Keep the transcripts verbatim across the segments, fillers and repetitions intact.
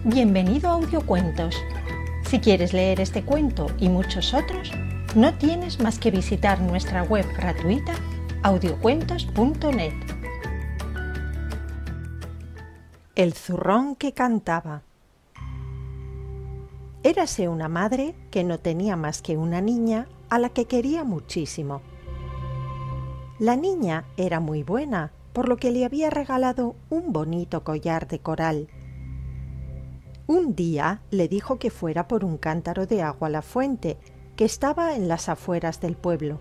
Bienvenido a Audiocuentos. Si quieres leer este cuento y muchos otros, no tienes más que visitar nuestra web gratuita audiocuentos punto net. El zurrón que cantaba. Érase una madre que no tenía más que una niña a la que quería muchísimo. La niña era muy buena, por lo que le había regalado un bonito collar de coral. Un día le dijo que fuera por un cántaro de agua a la fuente, que estaba en las afueras del pueblo.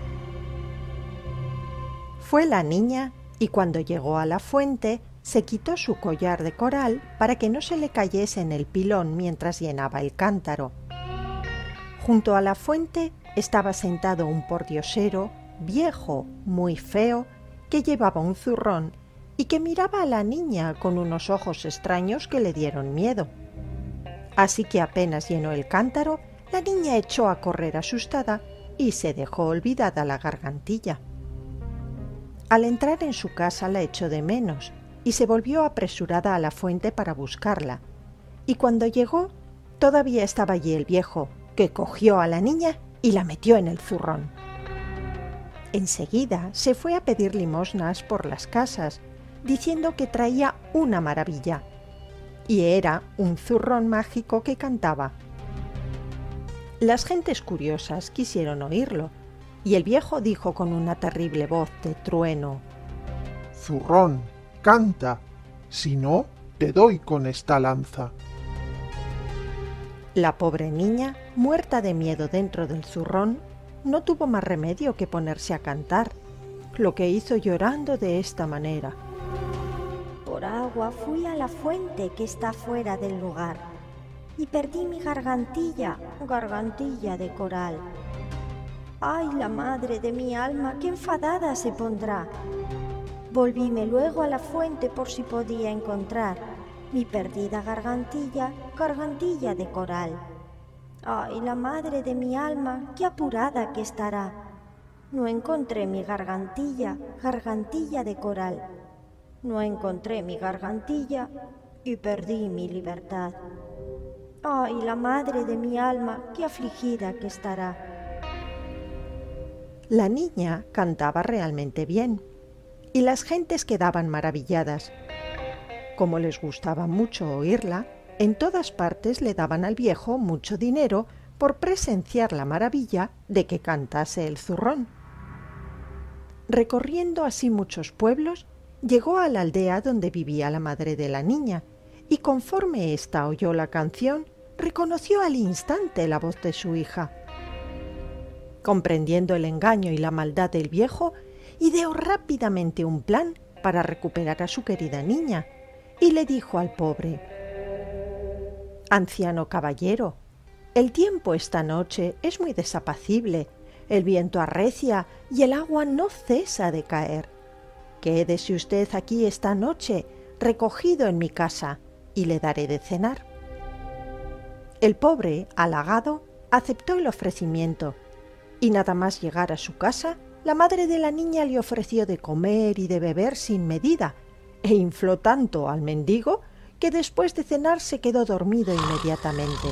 Fue la niña y cuando llegó a la fuente se quitó su collar de coral para que no se le cayese en el pilón mientras llenaba el cántaro. Junto a la fuente estaba sentado un pordiosero, viejo, muy feo, que llevaba un zurrón y que miraba a la niña con unos ojos extraños que le dieron miedo. Así que apenas llenó el cántaro, la niña echó a correr asustada y se dejó olvidada la gargantilla. Al entrar en su casa la echó de menos y se volvió apresurada a la fuente para buscarla. Y cuando llegó, todavía estaba allí el viejo, que cogió a la niña y la metió en el zurrón. Enseguida se fue a pedir limosnas por las casas, diciendo que traía una maravilla, y era un zurrón mágico que cantaba. Las gentes curiosas quisieron oírlo, y el viejo dijo con una terrible voz de trueno: «Zurrón, canta, si no, te doy con esta lanza». La pobre niña, muerta de miedo dentro del zurrón, no tuvo más remedio que ponerse a cantar, lo que hizo llorando de esta manera: Por agua fui a la fuente que está fuera del lugar, y perdí mi gargantilla, gargantilla de coral. ¡Ay, la madre de mi alma, qué enfadada se pondrá! Volvíme luego a la fuente por si podía encontrar mi perdida gargantilla, gargantilla de coral. ¡Ay, la madre de mi alma, qué apurada que estará! No encontré mi gargantilla, gargantilla de coral. No encontré mi gargantilla y perdí mi libertad. ¡Ay, la madre de mi alma, qué afligida que estará! La niña cantaba realmente bien, y las gentes quedaban maravilladas. Como les gustaba mucho oírla, en todas partes le daban al viejo mucho dinero por presenciar la maravilla de que cantase el zurrón. Recorriendo así muchos pueblos, llegó a la aldea donde vivía la madre de la niña, y conforme ésta oyó la canción, reconoció al instante la voz de su hija. Comprendiendo el engaño y la maldad del viejo, ideó rápidamente un plan para recuperar a su querida niña, y le dijo al pobre: «Anciano caballero, el tiempo esta noche es muy desapacible, el viento arrecia y el agua no cesa de caer. Quédese usted aquí esta noche, recogido en mi casa, y le daré de cenar». El pobre, halagado, aceptó el ofrecimiento, y nada más llegar a su casa, la madre de la niña le ofreció de comer y de beber sin medida, e infló tanto al mendigo que después de cenar se quedó dormido inmediatamente.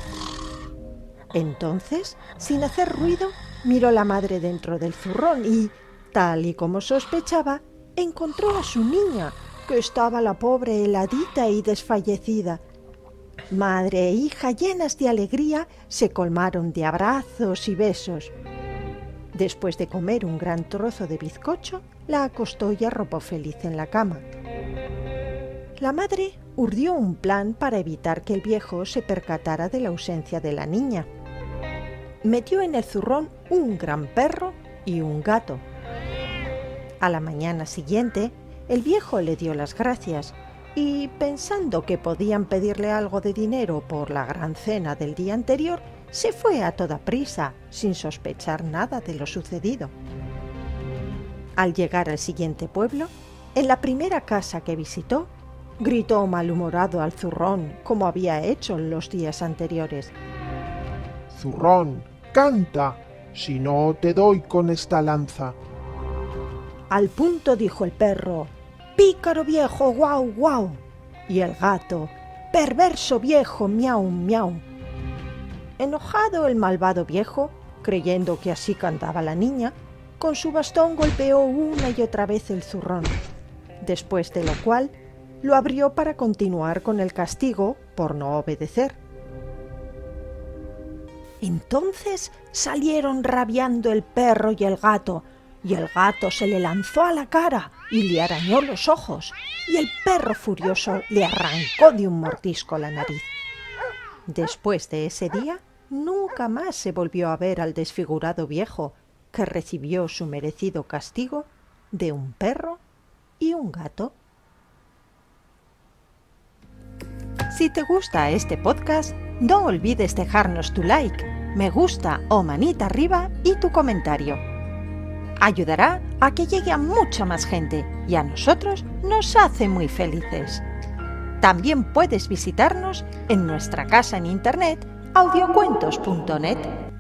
Entonces, sin hacer ruido, miró la madre dentro del zurrón y, tal y como sospechaba, encontró a su niña, que estaba la pobre heladita y desfallecida. Madre e hija, llenas de alegría, se colmaron de abrazos y besos. Después de comer un gran trozo de bizcocho, la acostó y arropó feliz en la cama. La madre urdió un plan para evitar que el viejo se percatara de la ausencia de la niña. Metió en el zurrón un gran perro y un gato. A la mañana siguiente, el viejo le dio las gracias y, pensando que podían pedirle algo de dinero por la gran cena del día anterior, se fue a toda prisa, sin sospechar nada de lo sucedido. Al llegar al siguiente pueblo, en la primera casa que visitó, gritó malhumorado al zurrón, como había hecho en los días anteriores: «Zurrón, canta, si no te doy con esta lanza». Al punto dijo el perro: «Pícaro viejo, guau, guau». Y el gato: perverso viejo, miau, miau. Enojado el malvado viejo, creyendo que así cantaba la niña, con su bastón golpeó una y otra vez el zurrón, después de lo cual lo abrió para continuar con el castigo por no obedecer. Entonces salieron rabiando el perro y el gato, y el gato se le lanzó a la cara y le arañó los ojos, y el perro furioso le arrancó de un mordisco la nariz. Después de ese día, nunca más se volvió a ver al desfigurado viejo, que recibió su merecido castigo de un perro y un gato. Si te gusta este podcast, no olvides dejarnos tu like, me gusta o manita arriba y tu comentario. Ayudará a que llegue a mucha más gente y a nosotros nos hace muy felices. También puedes visitarnos en nuestra casa en internet audiocuentos punto net.